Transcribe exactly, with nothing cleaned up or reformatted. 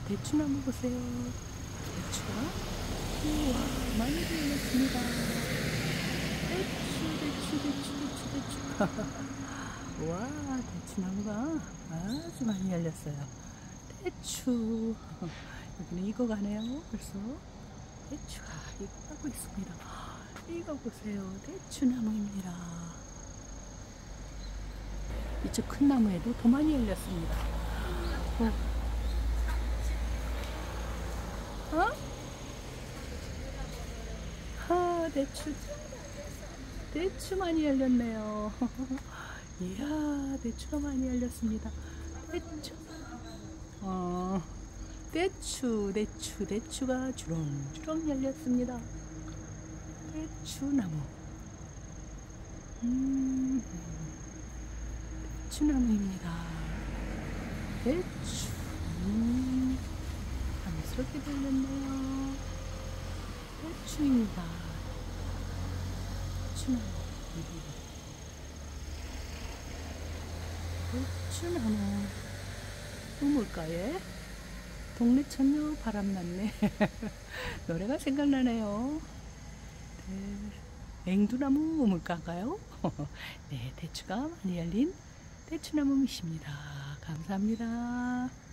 대추나무 보세요. 대추가 우와 많이 열렸습니다. 대추 대추 대추 대추 대추 와 대추나무가 아주 많이 열렸어요. 대추 여기는 익어가네요. 벌써 대추가 익어가고 있습니다. 이거 보세요. 대추나무입니다. 이쪽 큰 나무에도 더 많이 열렸습니다. 어? 어? 아, 대추. 대추 많이 열렸네요. 이야, 대추가 많이 열렸습니다. 대추. 어, 대추, 대추, 대추가 주렁주렁 열렸습니다. 대추나무. 음, 대추나무입니다. 대추. 음, 감스럽게 들렸네요. 대추입니다. 대추나무. 대추나무. 우물가에 동네 처녀 바람났네. 노래가 생각나네요. 네, 앵두나무 우물가인가요? 네, 대추가 많이 열린 대추나무 밑입니다. 감사합니다.